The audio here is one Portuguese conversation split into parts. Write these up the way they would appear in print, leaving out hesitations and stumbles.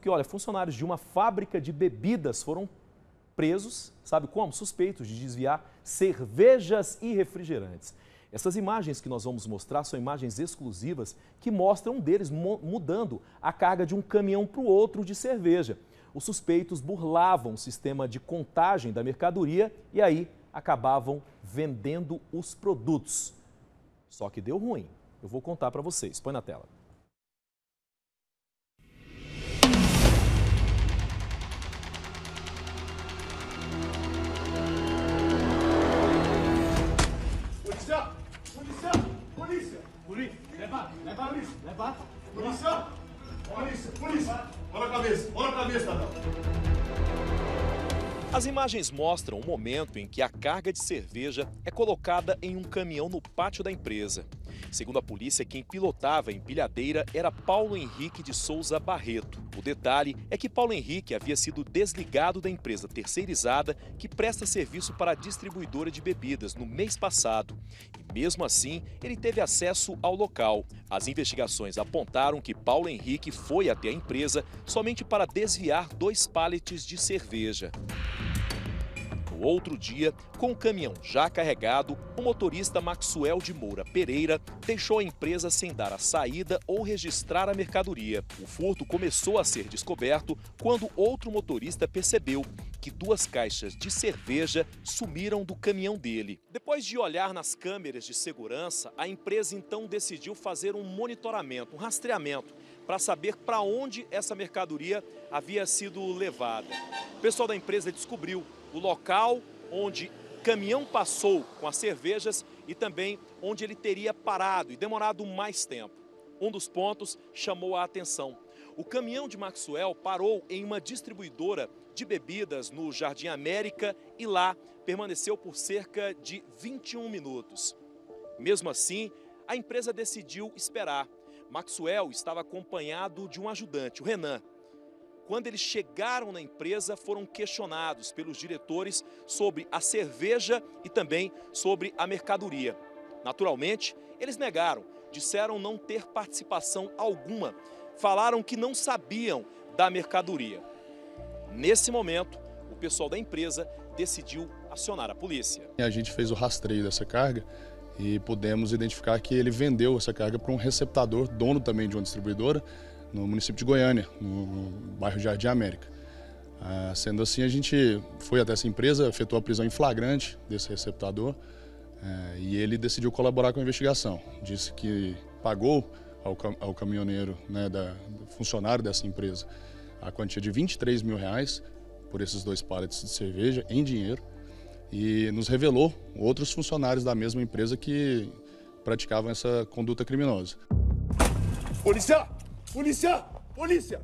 porque, olha, funcionários de uma fábrica de bebidas foram presos, sabe como? Suspeitos de desviar cervejas e refrigerantes. Essas imagens que nós vamos mostrar são imagens exclusivas que mostram um deles mudando a carga de um caminhão para o outro de cerveja. Os suspeitos burlavam o sistema de contagem da mercadoria e aí acabavam vendendo os produtos. Só que deu ruim. Eu vou contar para vocês. Põe na tela. Polícia! Polícia! Polícia! Polícia! Leva! Polícia! Polícia! Polícia! Olha a cabeça, cidadão! As imagens mostram o momento em que a carga de cerveja é colocada em um caminhão no pátio da empresa. Segundo a polícia, quem pilotava a empilhadeira era Paulo Henrique de Souza Barreto. O detalhe é que Paulo Henrique havia sido desligado da empresa terceirizada que presta serviço para a distribuidora de bebidas no mês passado. E mesmo assim, ele teve acesso ao local. As investigações apontaram que Paulo Henrique foi até a empresa somente para desviar 2 pallets de cerveja. No outro dia, com o caminhão já carregado, o motorista Maxwell de Moura Pereira deixou a empresa sem dar a saída ou registrar a mercadoria. O furto começou a ser descoberto quando outro motorista percebeu que 2 caixas de cerveja sumiram do caminhão dele. Depois de olhar nas câmeras de segurança, a empresa então decidiu fazer um monitoramento, um rastreamento, para saber para onde essa mercadoria havia sido levada. O pessoal da empresa descobriu o local onde o caminhão passou com as cervejas e também onde ele teria parado e demorado mais tempo. Um dos pontos chamou a atenção. O caminhão de Maxwell parou em uma distribuidora de bebidas no Jardim América e lá permaneceu por cerca de 21 minutos. Mesmo assim, a empresa decidiu esperar. Maxwell estava acompanhado de um ajudante, o Renan. Quando eles chegaram na empresa, foram questionados pelos diretores sobre a cerveja e também sobre a mercadoria. Naturalmente, eles negaram, disseram não ter participação alguma, falaram que não sabiam da mercadoria. Nesse momento, o pessoal da empresa decidiu acionar a polícia. A gente fez o rastreio dessa carga e pudemos identificar que ele vendeu essa carga para um receptador, dono também de uma distribuidora, no município de Goiânia, no bairro Jardim América. Sendo assim, a gente foi até essa empresa, efetuou a prisão em flagrante desse receptador e ele decidiu colaborar com a investigação. Disse que pagou ao caminhoneiro, funcionário dessa empresa, a quantia de R$23 mil por esses 2 pallets de cerveja em dinheiro e nos revelou outros funcionários da mesma empresa que praticavam essa conduta criminosa. Polícia! Polícia! Polícia!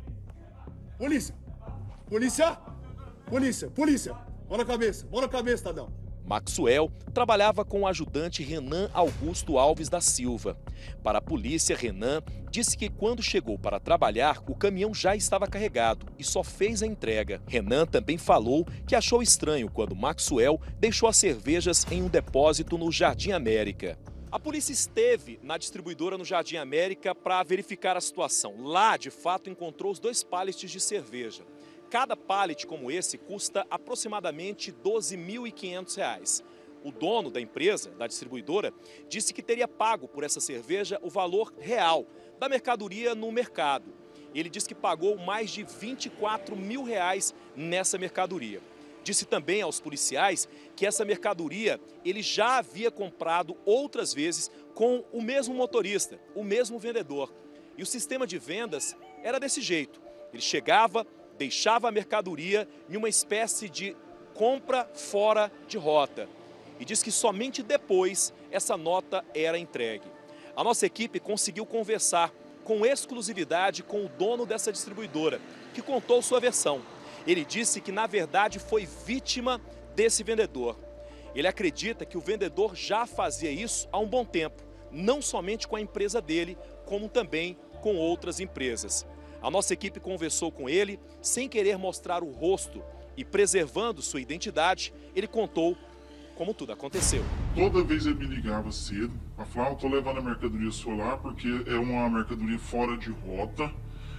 Polícia! Polícia! Polícia! Polícia! Mão na cabeça, cidadão! Maxwell trabalhava com o ajudante Renan Augusto Alves da Silva. Para a polícia, Renan disse que quando chegou para trabalhar, o caminhão já estava carregado e só fez a entrega. Renan também falou que achou estranho quando Maxwell deixou as cervejas em um depósito no Jardim América. A polícia esteve na distribuidora no Jardim América para verificar a situação. Lá, de fato, encontrou os 2 pallets de cerveja. Cada pallet como esse custa aproximadamente R$ 12.500. O dono da empresa, da distribuidora, disse que teria pago por essa cerveja o valor real da mercadoria no mercado. Ele disse que pagou mais de R$24 mil nessa mercadoria. Disse também aos policiais que essa mercadoria ele já havia comprado outras vezes com o mesmo motorista, o mesmo vendedor. E o sistema de vendas era desse jeito. Ele chegava, deixava a mercadoria em uma espécie de compra fora de rota. E diz que somente depois essa nota era entregue. A nossa equipe conseguiu conversar com exclusividade com o dono dessa distribuidora, que contou sua versão. Ele disse que, na verdade, foi vítima desse vendedor. Ele acredita que o vendedor já fazia isso há um bom tempo, não somente com a empresa dele, como também com outras empresas. A nossa equipe conversou com ele, sem querer mostrar o rosto e preservando sua identidade, ele contou como tudo aconteceu. Toda vez ele me ligava cedo, para falar, eu tô levando a mercadoria sua lá porque é uma mercadoria fora de rota.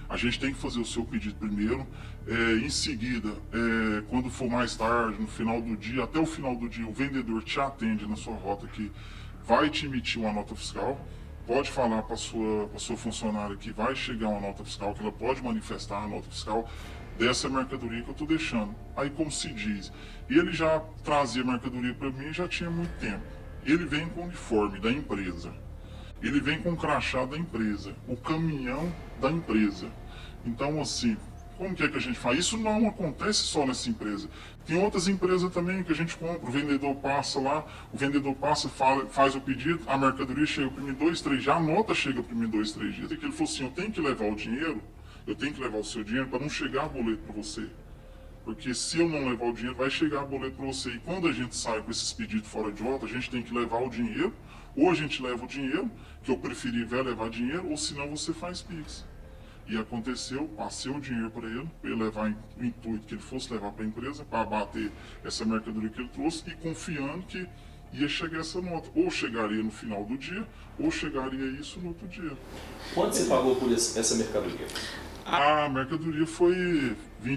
A gente tem que fazer o seu pedido primeiro, em seguida, quando for mais tarde, no final do dia, até o final do dia, o vendedor te atende na sua rota que vai te emitir uma nota fiscal. Pode falar para a sua funcionária que vai chegar uma nota fiscal, que ela pode manifestar a nota fiscal dessa mercadoria que eu estou deixando. Aí, como se diz, ele já trazia mercadoria para mim já tinha muito tempo. Ele vem com o uniforme da empresa, ele vem com o crachá da empresa, o caminhão da empresa. Então, assim, como que a gente faz? Isso não acontece só nessa empresa. Tem outras empresas também que a gente compra, o vendedor passa lá, o vendedor passa, faz o pedido, a mercadoria chega para mim 2, 3 dias, a nota chega para mim 2, 3 dias. E que ele falou assim, eu tenho que levar o dinheiro, eu tenho que levar o seu dinheiro para não chegar boleto para você. Porque se eu não levar o dinheiro, vai chegar boleto para você. E quando a gente sai com esses pedidos fora de hora, a gente tem que levar o dinheiro, ou a gente leva o dinheiro, que eu preferi levar dinheiro, ou senão você faz Pix. E aconteceu, passei o dinheiro para ele levar o intuito que ele fosse levar para a empresa, para abater essa mercadoria que ele trouxe, e confiando que ia chegar essa nota. Ou chegaria no final do dia, ou chegaria isso no outro dia. Quanto você pagou por essa mercadoria? A mercadoria foi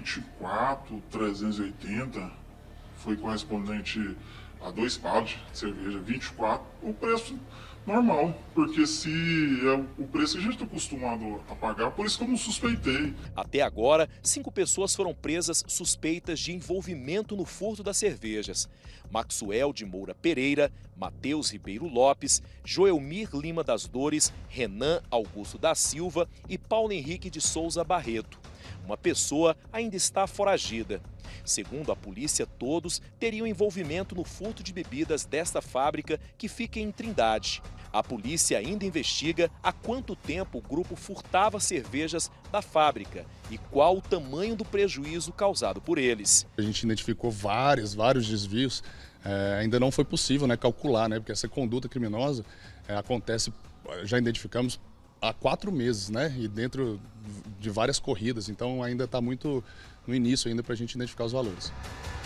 24.380, foi correspondente a 2 paus de cerveja, 24, o preço normal, porque se é o preço que a gente está acostumado a pagar, por isso que eu não suspeitei. Até agora, 5 pessoas foram presas suspeitas de envolvimento no furto das cervejas. Maxuel de Moura Pereira, Matheus Ribeiro Lopes, Joelmir Lima das Dores, Renan Augusto da Silva e Paulo Henrique de Souza Barreto. Uma pessoa ainda está foragida. Segundo a polícia, todos teriam envolvimento no furto de bebidas desta fábrica que fica em Trindade. A polícia ainda investiga há quanto tempo o grupo furtava cervejas da fábrica e qual o tamanho do prejuízo causado por eles. A gente identificou vários desvios, ainda não foi possível calcular, porque essa conduta criminosa acontece, já identificamos, há 4 meses, e dentro de várias corridas, então ainda está muito no início ainda para a gente identificar os valores.